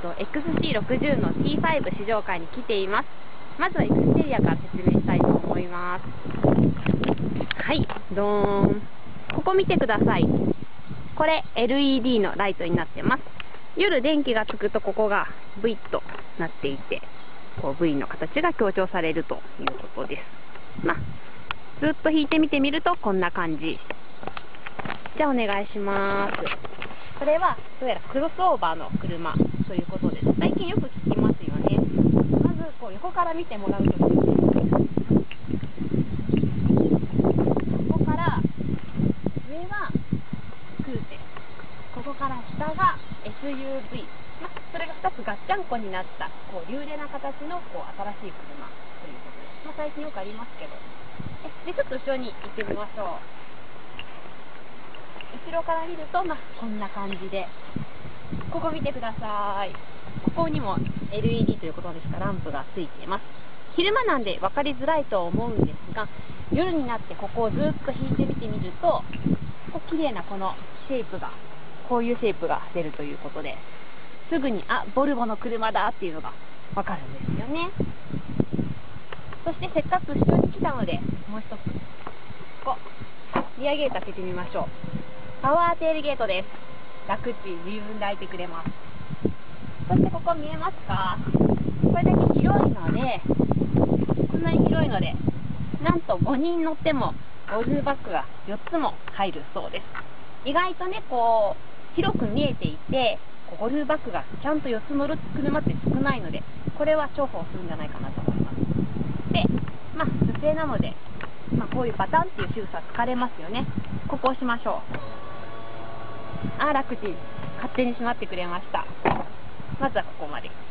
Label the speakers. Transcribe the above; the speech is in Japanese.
Speaker 1: XC60 の T5 試乗会に来ています。まずはエクステリアから説明したいと思います。はい、ドーン。ここ見てください。これ LED のライトになってます。夜電気がつくとここが V となっていて、こう V の形が強調されるということです。ずっと引いてみてみるとこんな感じ。じゃあお願いします。これはどうやらクロスオーバーの車ということです。最近よく聞きますよね。まずこう横から見てもらうと、ここから上はクーペ、ここから下が SUV、それが2つガッチャンコになったこう流麗な形のこう新しい車ということです。最近よくありますけど、でちょっと後ろに行ってみましょう。後ろから見ると、こんな感じで、ここ見てください。ここにも LED ということですからランプがついています。昼間なんで分かりづらいと思うんですが、夜になってここをずっと引いてみてみると、綺麗なこのシェイプが、こういうシェイプが出るということで、すぐにボルボの車だっていうのが分かるんですよね。そしてせっかく後ろに来たので、もう一つここリアゲート開けてみましょう。パワーテールゲートです。楽ち自分で開いてくれます。そしてここ見えますか？これだけ広いので、こんなに広いので、なんと5人乗ってもゴルフバッグが4つも入るそうです。意外とね、こう広く見えていて、ゴルフバッグがちゃんと4つ乗る車って少ないので、これは重宝するんじゃないかなと思います。で、女性なので、こういうバタンっていう仕草疲れますよね。ここ押しましょう。楽ちん勝手に閉まってくれました。まずはここまで。